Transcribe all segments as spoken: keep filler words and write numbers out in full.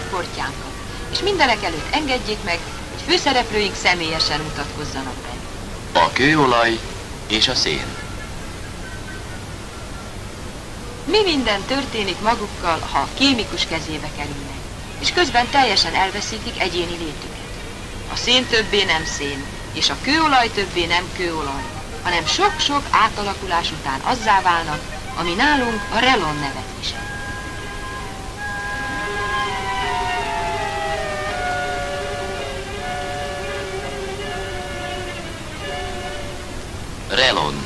portyánkat, és mindenek előtt engedjék meg, hogy főszereplőink személyesen mutatkozzanak be. A kőolaj és a szén. Mi minden történik magukkal, ha a kémikus kezébe kerülnek, és közben teljesen elveszítik egyéni létüket. A szén többé nem szén, és a kőolaj többé nem kőolaj, hanem sok-sok átalakulás után azzá válnak, ami nálunk a relon nevet visel. Relon.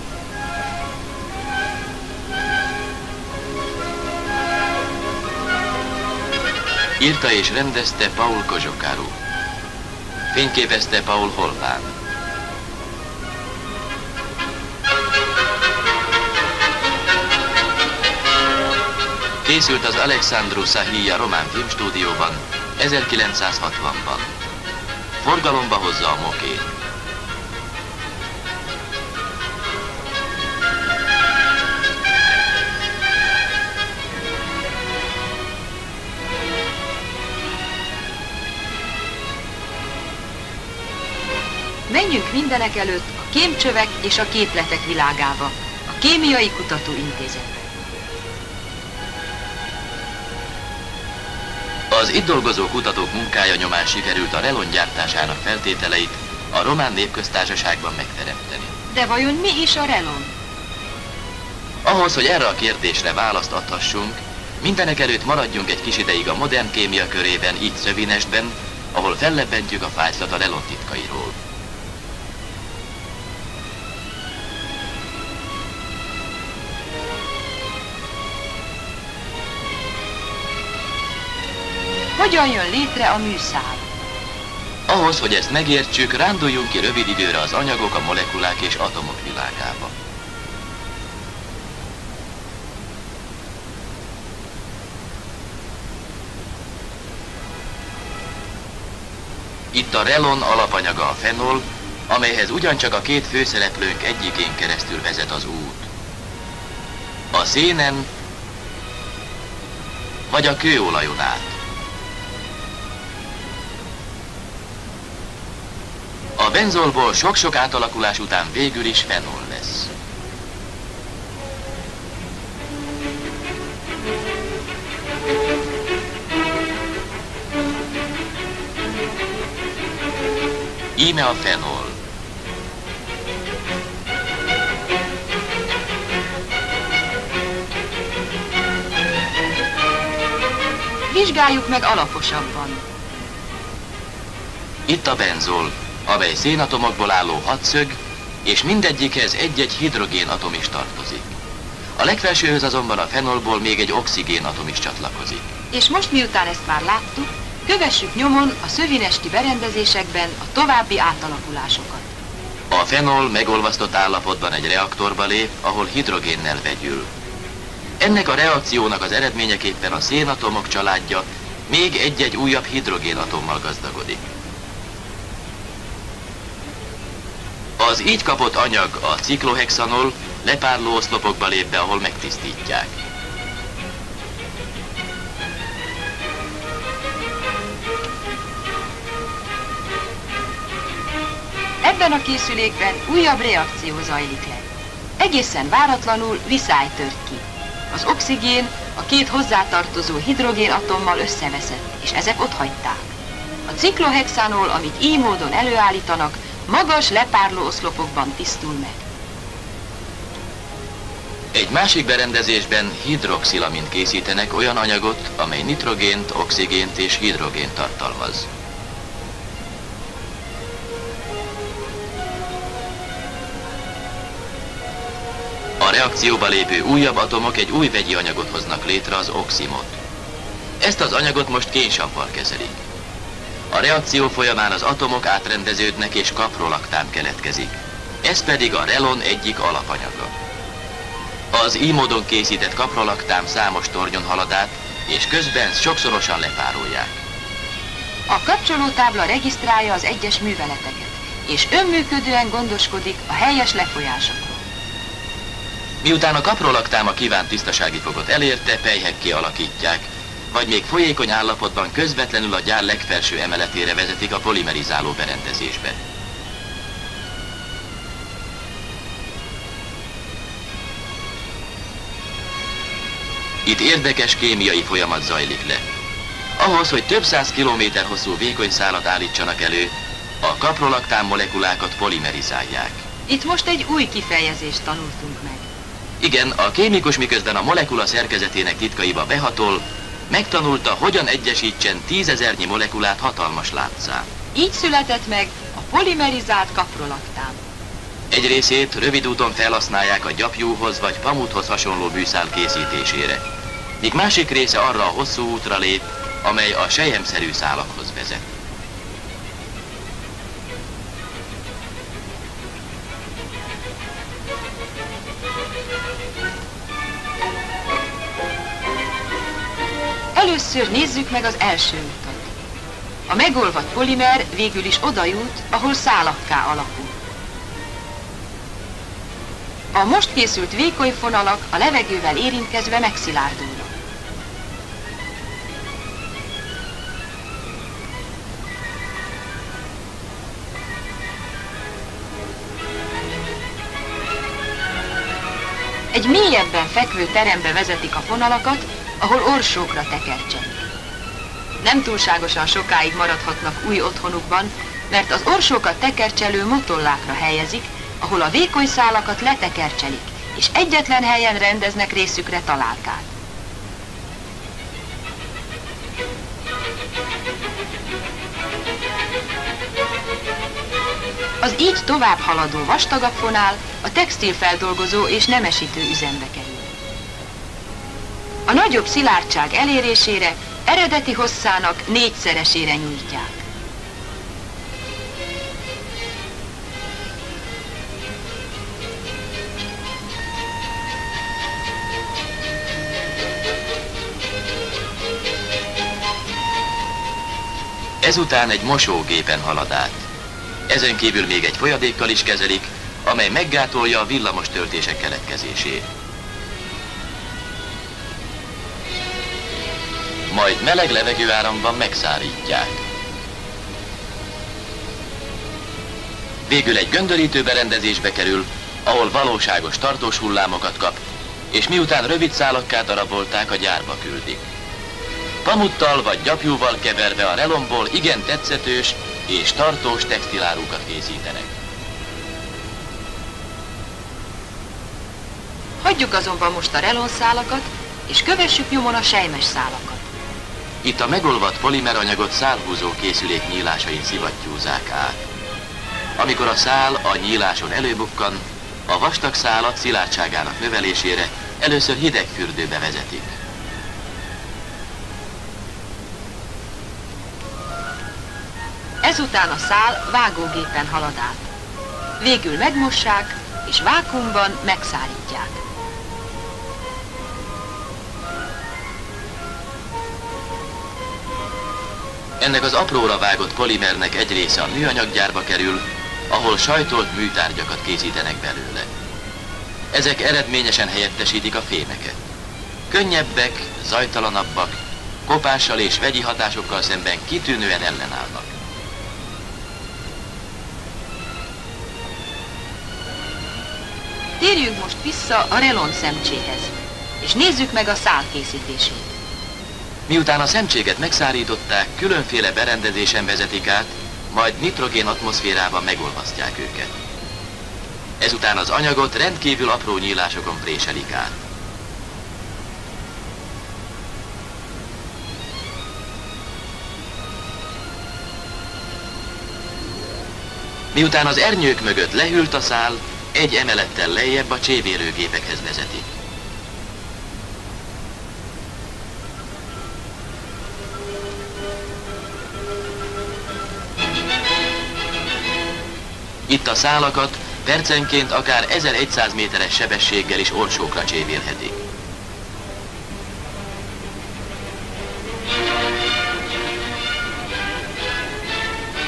Írta és rendezte Paul Kozsokáru. Fényképezte Paul Holván. Készült az Alexandru Sahia Román Filmstúdióban ezerkilencszázhatvanban. Forgalomba hozza a Mokét. Menjünk mindenek előtt a kémcsövek és a képletek világába, a Kémiai Kutatóintézetbe. Az itt dolgozó kutatók munkája nyomán sikerült a relon gyártásának feltételeit a Román Népköztársaságban megteremteni. De vajon mi is a relon? Ahhoz, hogy erre a kérdésre választ adhassunk, mindenek előtt maradjunk egy kis ideig a modern kémia körében, így Szövinestben, ahol fellebbentjük a fájtlat a relon titkairól. Hogyan jön létre a műszál? Ahhoz, hogy ezt megértsük, ránduljunk ki rövid időre az anyagok, a molekulák és atomok világába. Itt a relon alapanyaga a fenol, amelyhez ugyancsak a két főszereplőnk egyikén keresztül vezet az út. A szénen vagy a kőolajon át. A benzolból sok-sok átalakulás után végül is fenol lesz. Íme a fenol. Vizsgáljuk meg alaposabban. Itt a benzol, amely szénatomokból álló hatszög, és mindegyikhez egy-egy hidrogénatom is tartozik. A legfelsőhöz azonban a fenolból még egy oxigénatom is csatlakozik. És most miután ezt már láttuk, kövessük nyomon a szövinesti berendezésekben a további átalakulásokat. A fenol megolvasztott állapotban egy reaktorba lép, ahol hidrogénnel vegyül. Ennek a reakciónak az eredményeképpen a szénatomok családja még egy-egy újabb hidrogénatommal gazdagodik. Az így kapott anyag, a ciklohexanol, lepárló oszlopokba lép be, ahol megtisztítják. Ebben a készülékben újabb reakció zajlik le. Egészen váratlanul viszály tört ki. Az oxigén a két hozzátartozó hidrogénatommal összeveszett, és ezek otthagyták. A ciklohexanol, amit így módon előállítanak, magas lepárló oszlopokban tisztul meg. Egy másik berendezésben hidroxilamint készítenek, olyan anyagot, amely nitrogént, oxigént és hidrogént tartalmaz. A reakcióba lépő újabb atomok egy új vegyi anyagot hoznak létre, az oximot. Ezt az anyagot most kénsabbal kezelik. A reakció folyamán az atomok átrendeződnek és kaprolaktán keletkezik. Ez pedig a relon egyik alapanyaga. Az így módon készített kaprolaktám számos tornyon halad át, és közben sokszorosan lepárolják. A kapcsolótábla regisztrálja az egyes műveleteket, és önműködően gondoskodik a helyes lefolyásokról. Miután a kaprolaktám a kívánt tisztasági fokot elérte, pelyhekké alakítják, vagy még folyékony állapotban közvetlenül a gyár legfelső emeletére vezetik a polimerizáló berendezésbe. Itt érdekes kémiai folyamat zajlik le. Ahhoz, hogy több száz kilométer hosszú vékony szálat állítsanak elő, a kaprolaktán molekulákat polimerizálják. Itt most egy új kifejezést tanultunk meg. Igen, a kémikus miközben a molekula szerkezetének titkaiba behatol, megtanulta, hogyan egyesítsen tízezernyi molekulát hatalmas láncszám. Így született meg a polimerizált kaprolaktán. Egy részét rövid úton felhasználják a gyapjúhoz vagy pamuthoz hasonló műszál készítésére, míg másik része arra a hosszú útra lép, amely a selyemszerű szálakhoz vezet. Először nézzük meg az első utat. A megolvadt polimer végül is oda jut, ahol szálakká alakul. A most készült vékony fonalak a levegővel érintkezve megszilárdulnak. Egy mélyebben fekvő terembe vezetik a fonalakat, ahol orsókra tekercselik. Nem túlságosan sokáig maradhatnak új otthonukban, mert az orsókat tekercselő motollákra helyezik, ahol a vékony szálakat letekercselik, és egyetlen helyen rendeznek részükre találkát. Az így tovább haladó vastagabb fonál a textilfeldolgozó és nemesítő üzembe kerül. A nagyobb szilárdság elérésére eredeti hosszának négyszeresére nyújtják. Ezután egy mosógépen halad át. Ezen kívül még egy folyadékkal is kezelik, amely meggátolja a villamos töltések keletkezését. Majd meleg levegőáramban megszárítják. Végül egy göndörítő berendezésbe kerül, ahol valóságos tartós hullámokat kap, és miután rövid szálakká darabolták, a gyárba küldik. Pamuttal vagy gyapjúval keverve a relomból igen tetszetős és tartós textilárukat készítenek. Hagyjuk azonban most a relonszálakat, és kövessük nyomon a selymes szálakat. Itt a megolvadt polimeranyagot szálhúzó készülék nyílásain szivattyúzzák át. Amikor a szál a nyíláson előbukkan, a vastag szálat szilárdságának növelésére először hideg fürdőbe vezetik. Ezután a szál vágógépen halad át. Végül megmossák, és vákuumban megszárítják. Ennek az apróra vágott polimernek egy része a műanyaggyárba kerül, ahol sajtolt műtárgyakat készítenek belőle. Ezek eredményesen helyettesítik a fémeket. Könnyebbek, zajtalanabbak, kopással és vegyi hatásokkal szemben kitűnően ellenállnak. Térjünk most vissza a relon szemcséhez, és nézzük meg a szál készítését. Miután a szemcséket megszárították, különféle berendezésen vezetik át, majd nitrogén atmoszférában megolvasztják őket. Ezután az anyagot rendkívül apró nyílásokon préselik át. Miután az ernyők mögött lehűlt a szál, egy emelettel lejjebb a csévélőgépekhez vezetik. Itt a szálakat percenként akár ezerszáz méteres sebességgel is orsókra csévélhetik.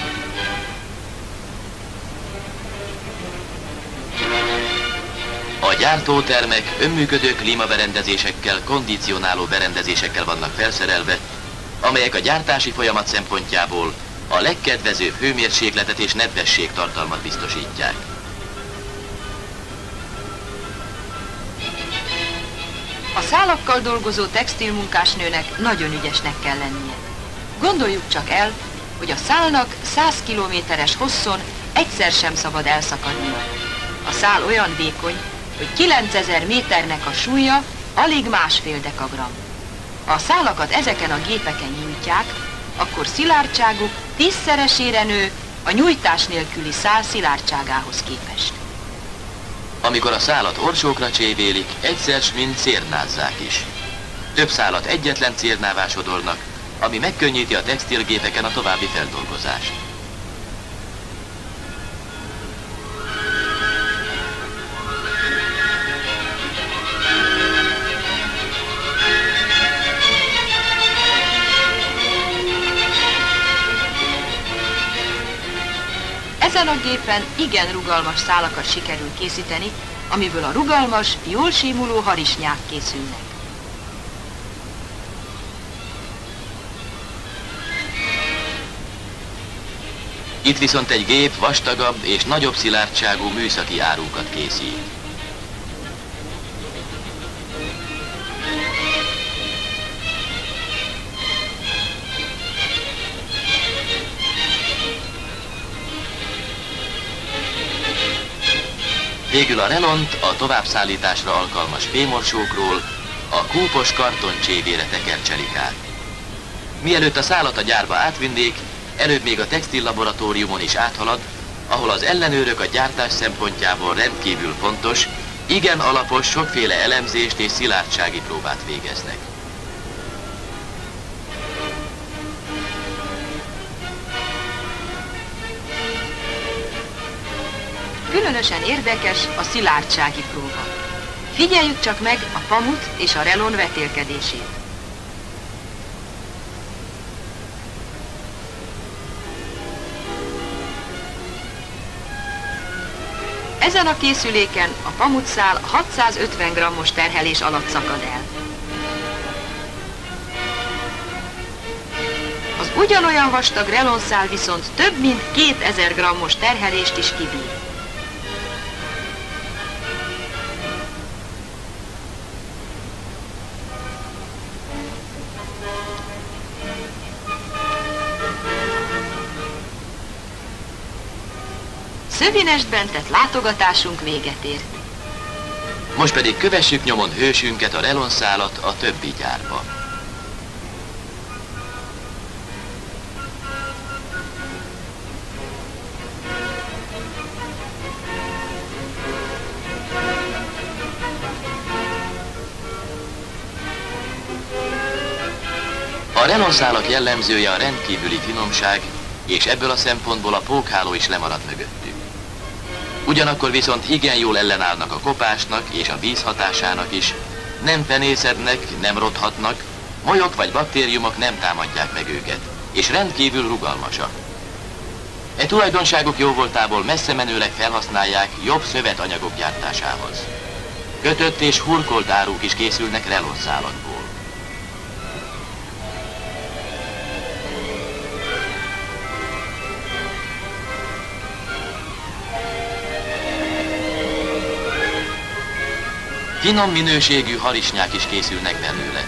A gyártótermek önműködő klímaberendezésekkel, kondicionáló berendezésekkel vannak felszerelve, amelyek a gyártási folyamat szempontjából a legkedvezőbb hőmérsékletet és nedvesség tartalmat biztosítják. A szálakkal dolgozó textilmunkásnőnek nagyon ügyesnek kell lennie. Gondoljuk csak el, hogy a szálnak száz kilométeres hosszon egyszer sem szabad elszakadnia. A szál olyan vékony, hogy kilencezer méternek a súlya alig másfél dekagram. Ha a szálakat ezeken a gépeken nyújtják, akkor szilárdságuk tízszeresére nő a nyújtás nélküli szál szilárdságához képest. Amikor a szálat orsókra csévélik, egyszer mind cérnázzák is. Több szálat egyetlen cérnává sodornak, ami megkönnyíti a textilgépeken a további feldolgozást. Ezen a gépen igen rugalmas szálakat sikerül készíteni, amiből a rugalmas, jól símuló harisnyák készülnek. Itt viszont egy gép vastagabb és nagyobb szilárdságú műszaki árukat készít. Végül a relont a továbbszállításra alkalmas fémorsókról a kúpos kartoncsévére tekercselik át. Mielőtt a szálat a gyárba átvinnék, előbb még a textillaboratóriumon is áthalad, ahol az ellenőrök a gyártás szempontjából rendkívül fontos, igen alapos, sokféle elemzést és szilárdsági próbát végeznek. Különösen érdekes a szilárdsági próba. Figyeljük csak meg a pamut és a relon vetélkedését. Ezen a készüléken a pamutszál hatszázötven grammos terhelés alatt szakad el. Az ugyanolyan vastag relonszál viszont több mint kétezer grammos terhelést is kibír. Szövinestben tett látogatásunk véget ért. Most pedig kövessük nyomon hősünket, a relonszálat a többi gyárba. A relonszálak jellemzője a rendkívüli finomság, és ebből a szempontból a pókháló is lemarad mögöttük. Ugyanakkor viszont igen jól ellenállnak a kopásnak és a víz hatásának is, nem fenészednek, nem rothatnak, molyok vagy baktériumok nem támadják meg őket, és rendkívül rugalmasak. E tulajdonságok jóvoltából messze menőleg felhasználják jobb szövetanyagok gyártásához. Kötött és hurkolt áruk is készülnek relonszálakból. Finom minőségű harisnyák is készülnek belőle.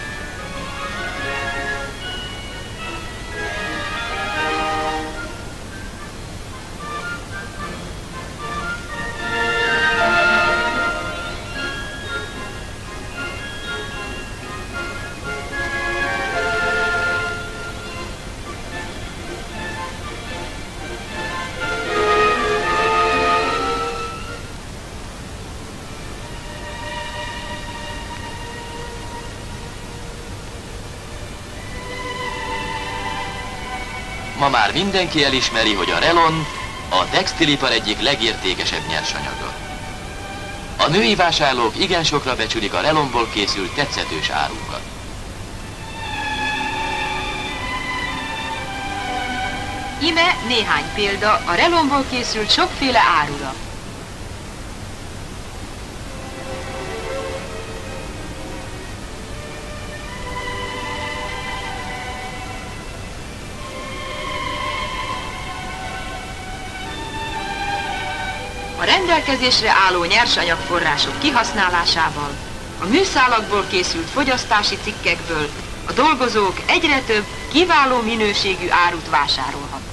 Ma már mindenki elismeri, hogy a relon a textilipar egyik legértékesebb nyersanyaga. A női vásárlók igen sokra becsülik a relonból készült tetszetős árukat. Ime néhány példa a relonból készült sokféle árura. A rendelkezésre álló nyersanyagforrások kihasználásával, a műszálakból készült fogyasztási cikkekből a dolgozók egyre több, kiváló minőségű árut vásárolhatnak.